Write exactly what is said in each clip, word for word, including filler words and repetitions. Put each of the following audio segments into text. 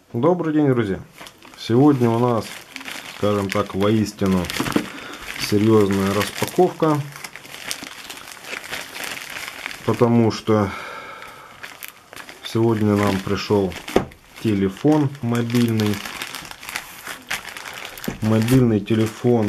Добрый день, друзья! Сегодня у нас, скажем так, воистину серьезная распаковка, потому что сегодня нам пришел телефон мобильный, мобильный телефон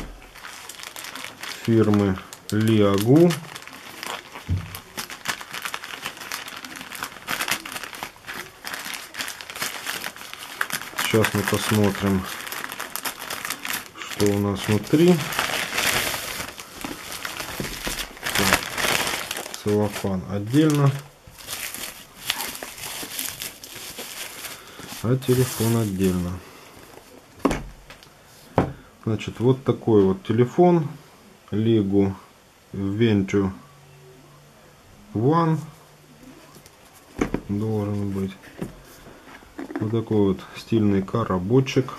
фирмы Leagu. Сейчас мы посмотрим, что у нас внутри. Так, целлофан отдельно, а телефон отдельно. Значит, вот такой вот телефон Leagu Venture One должен быть. Вот такой вот стильный коробочек.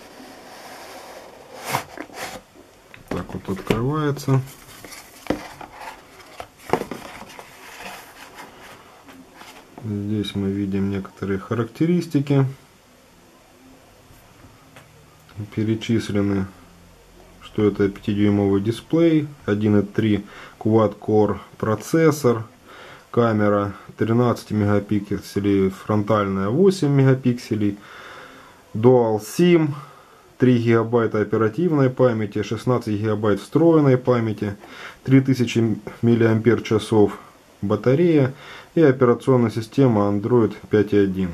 Так вот открывается. Здесь мы видим некоторые характеристики. Перечислены, что это пятидюймовый дисплей, один и три Quad-Core процессор, камера тринадцать мегапикселей, фронтальная восемь мегапикселей, Dual SIM, три гигабайта оперативной памяти, шестнадцать гигабайт встроенной памяти, три тысячи миллиампер-часов батарея и операционная система Android пять точка один.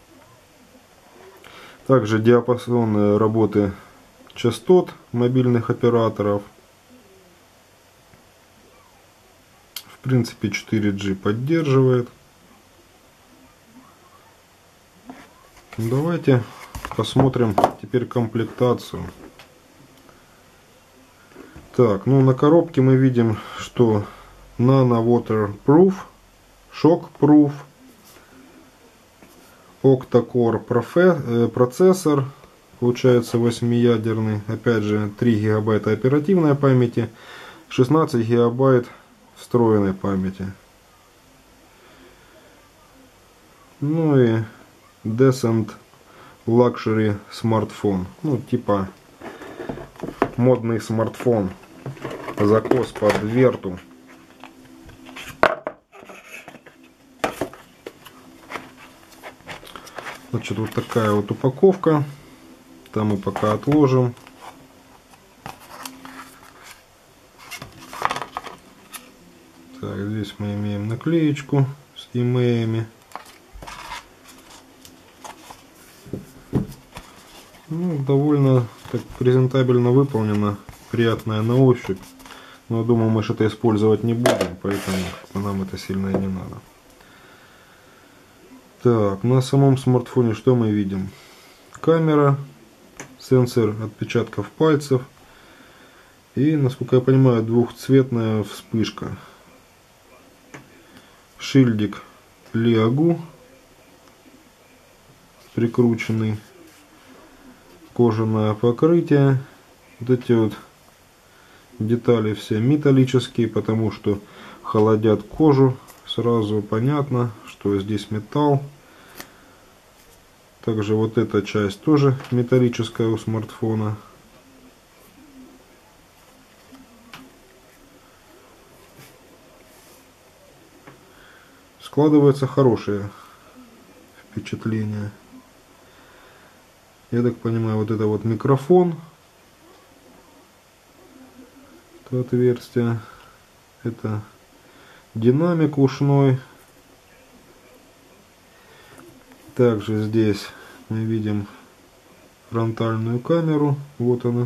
Также диапазон работы частот мобильных операторов. В принципе, четыре джи поддерживает. Давайте посмотрим теперь комплектацию. Так, ну на коробке мы видим, что Nano Waterproof, Shockproof, Octa-Core процессор, получается восьмиядерный, опять же три гигабайта оперативной памяти, шестнадцать гигабайт встроенной памяти. Ну и Decent Luxury смартфон, ну типа модный смартфон, закос под верту. Значит, вот такая вот упаковка. Там мы пока отложим. Так, здесь мы имеем наклеечку с имеями. Ну, довольно так презентабельно выполнено, приятная на ощупь. Но думаю, мы что-то использовать не будем, поэтому нам это сильно и не надо. Так, на самом смартфоне что мы видим? Камера, сенсор отпечатков пальцев и, насколько я понимаю, двухцветная вспышка. Шильдик Leagu прикрученный, кожаное покрытие. Вот эти вот детали все металлические, потому что холодят кожу. Сразу понятно, что здесь металл. Также вот эта часть тоже металлическая у смартфона. Складывается хорошее впечатление. Я так понимаю, вот это вот микрофон. Это отверстие. Это динамик ушной. Также здесь мы видим фронтальную камеру. Вот она.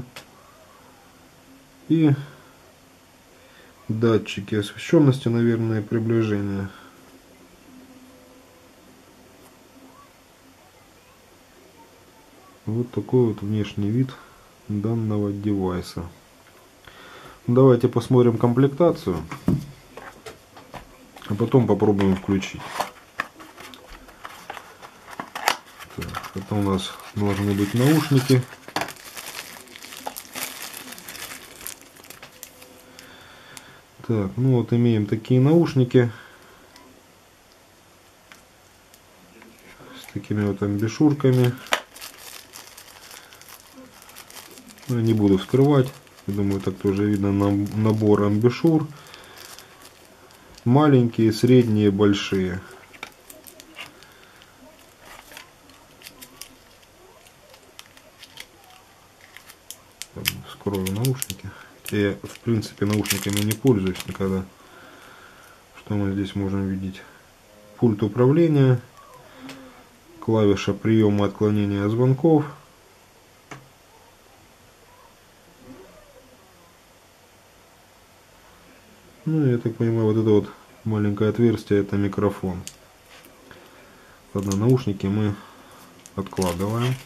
И датчики освещенности, наверное, приближения. Вот такой вот внешний вид данного девайса. Давайте посмотрим комплектацию, а потом попробуем включить. Так, это у нас должны быть наушники. Так, ну вот имеем такие наушники с такими вот амбишурками. Ну, не буду вскрывать. Я думаю, так тоже видно набор амбишур. Маленькие, средние, большие. Вскрою наушники. Я, в принципе, наушниками не пользуюсь никогда. Что мы здесь можем видеть? Пульт управления, клавиша приема отклонения звонков. Ну, я так понимаю, вот это вот маленькое отверстие — это микрофон. Ладно, наушники мы откладываем.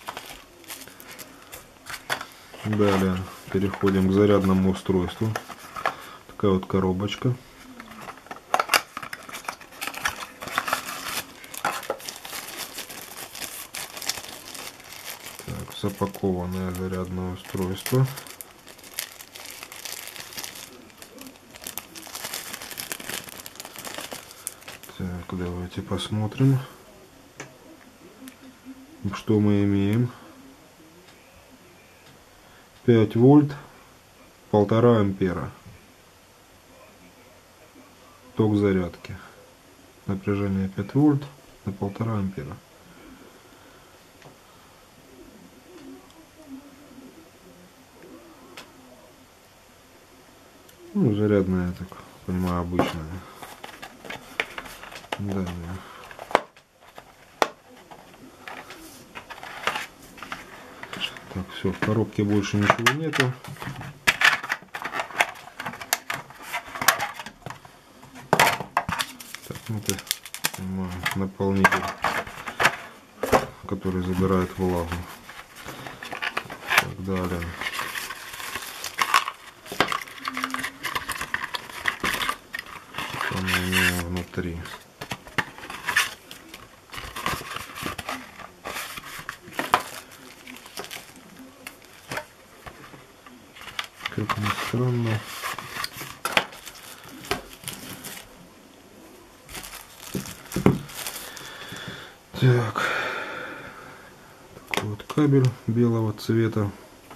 Далее переходим к зарядному устройству. Такая вот коробочка. Так, запакованное зарядное устройство. Так, давайте посмотрим, что мы имеем. пять вольт, полтора ампера. Ток зарядки. Напряжение пять вольт на полтора ампера. Ну, зарядная, я так понимаю, обычная. Далее. Так, все, в коробке больше ничего нету. Так, ну это, понимаю, наполнитель, который забирает влагу. Так, далее. Что мы имеем внутри? Как ни странно. Так. Такой вот кабель белого цвета.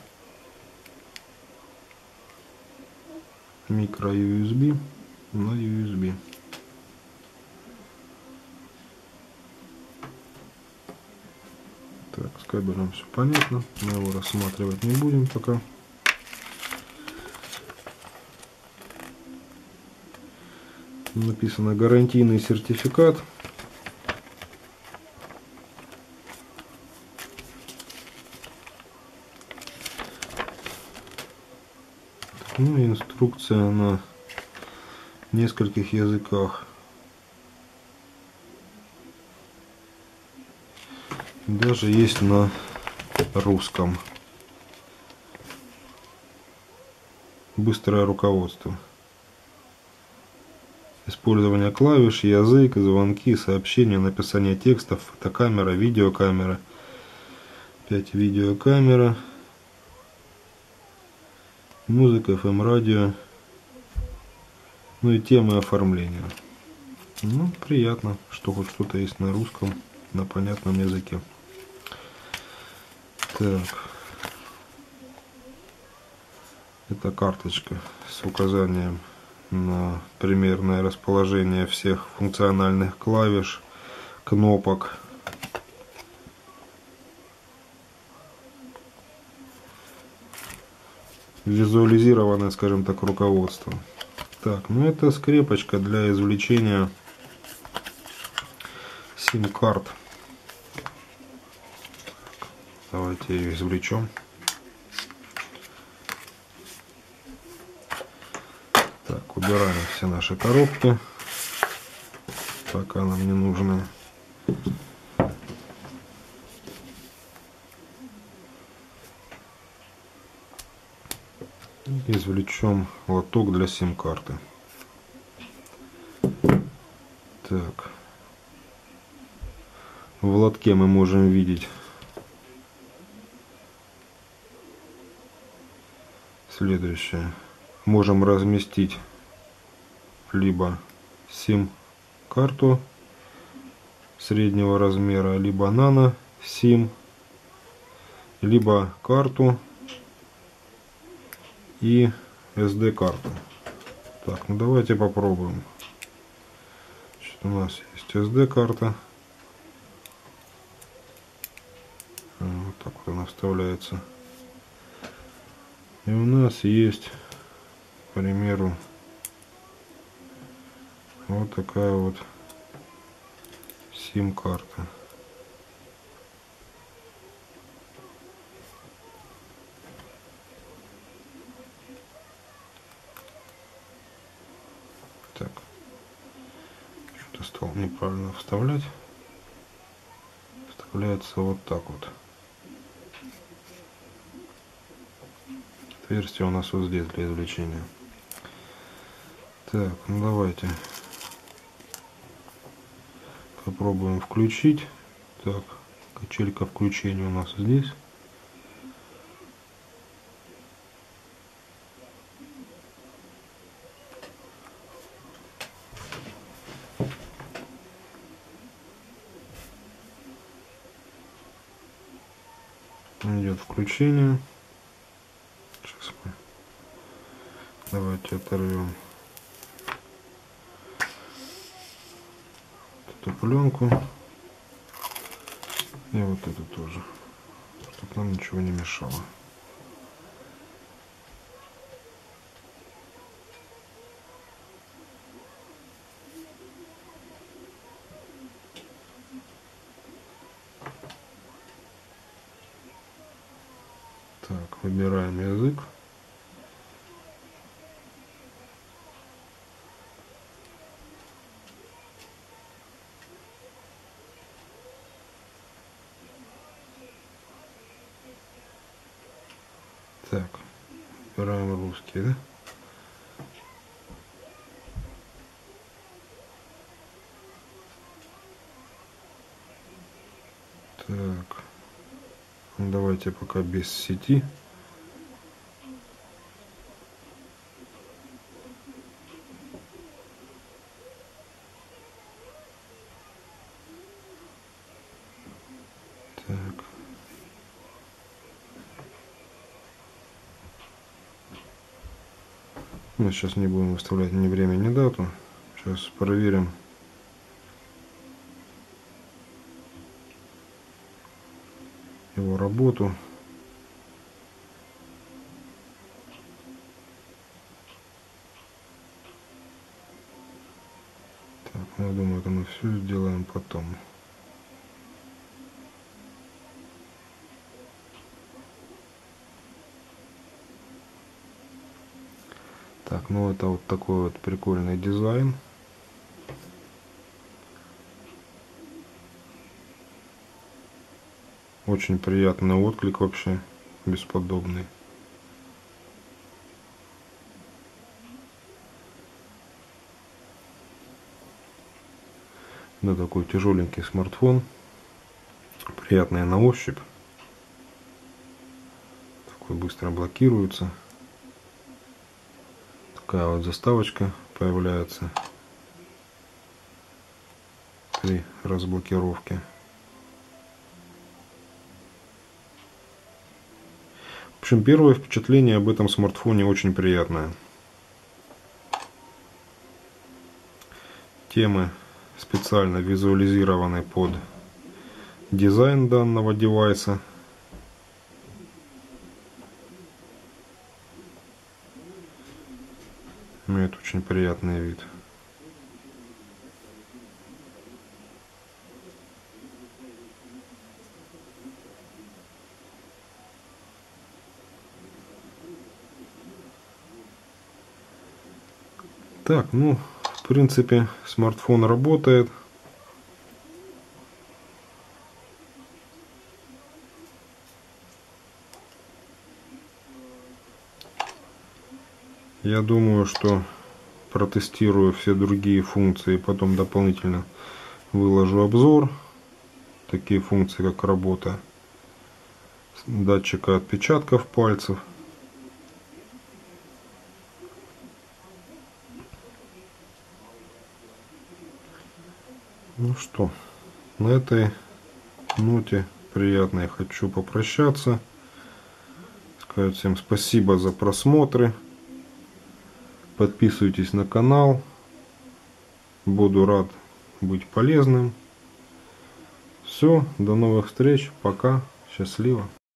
Микро ю эс би на ю эс би. Так, с кабелем все понятно. Мы его рассматривать не будем пока. Написано гарантийный сертификат. Ну и инструкция на нескольких языках. Даже есть на русском. Быстрое руководство. Использование клавиш, язык, звонки, сообщения, написание текстов, фотокамера, видеокамера. пять видеокамера. Музыка, эф эм радио. Ну и темы оформления. Ну, приятно, что хоть что-то есть на русском, на понятном языке. Так. Это карточка с указанием на примерное расположение всех функциональных клавиш, кнопок. Визуализированное, скажем так, руководство. Так, ну это скрепочка для извлечения сим-карт. Давайте ее извлечем. Так, убираем все наши коробки, пока нам не нужны. Извлечем лоток для сим-карты. Так. В лотке мы можем видеть следующее. Можем разместить либо сим-карту среднего размера, либо нано сим, либо карту и эс ди карту. Так, ну давайте попробуем. Значит, у нас есть эс ди карта. Вот так вот она вставляется. И у нас есть, к примеру, вот такая вот сим-карта. Так, что-то стал неправильно вставлять. Вставляется вот так вот. Отверстие у нас вот здесь для извлечения. Так, ну давайте попробуем включить. Так, качелька включения у нас здесь. Идет включение. Сейчас мы давайте оторвем эту пленку и вот эту тоже, чтобы нам ничего не мешало. Так, выбираем язык. Так, выбираем русский, да? Так, ну давайте пока без сети. Так. Мы сейчас не будем выставлять ни время, ни дату. Сейчас проверим. Его работу. Так, ну, я думаю, это мы все сделаем потом. Так, ну это вот такой вот прикольный дизайн. Очень приятный отклик вообще, бесподобный. Да, такой тяжеленький смартфон. Приятный на ощупь. Такой быстро блокируется. Такая вот заставочка появляется при разблокировке. В общем, первое впечатление об этом смартфоне очень приятное. Темы специально визуализированы под дизайн данного девайса. Имеет очень приятный вид. Так, ну, в принципе, смартфон работает. Я думаю, что протестирую все другие функции, потом дополнительно выложу обзор. Такие функции, как работа датчика отпечатков пальцев. Ну что, на этой ноте приятной хочу попрощаться. Сказать всем спасибо за просмотры. Подписывайтесь на канал. Буду рад быть полезным. Все, до новых встреч. Пока. Счастливо.